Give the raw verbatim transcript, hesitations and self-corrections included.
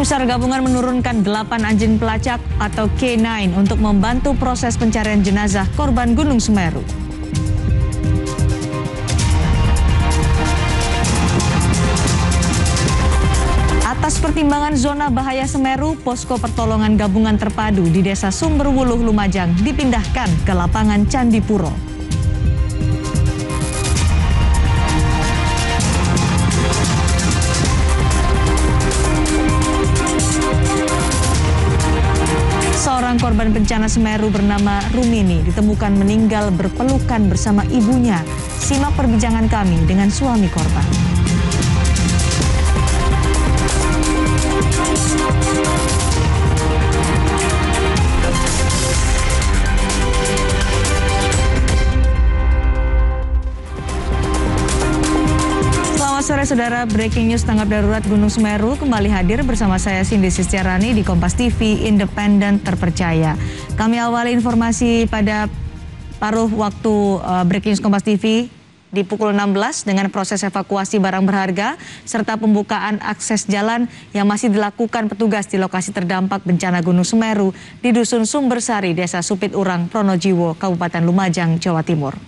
SAR gabungan menurunkan delapan anjing pelacak atau K sembilan untuk membantu proses pencarian jenazah korban Gunung Semeru. Atas pertimbangan zona bahaya Semeru, posko pertolongan gabungan terpadu di Desa Sumberwuluh, Lumajang dipindahkan ke lapangan Candipuro. Seorang korban bencana Semeru bernama Rumini ditemukan meninggal berpelukan bersama ibunya. Simak perbincangan kami dengan suami korban. Selamat sore saudara, breaking news tanggap darurat Gunung Semeru kembali hadir bersama saya Cindy Sistiarani di Kompas T V Independen Terpercaya. Kami awali informasi pada paruh waktu uh, breaking news Kompas T V di pukul enam belas dengan proses evakuasi barang berharga serta pembukaan akses jalan yang masih dilakukan petugas di lokasi terdampak bencana Gunung Semeru di Dusun Sumbersari, Desa Supit Urang, Pronojiwo, Kabupaten Lumajang, Jawa Timur.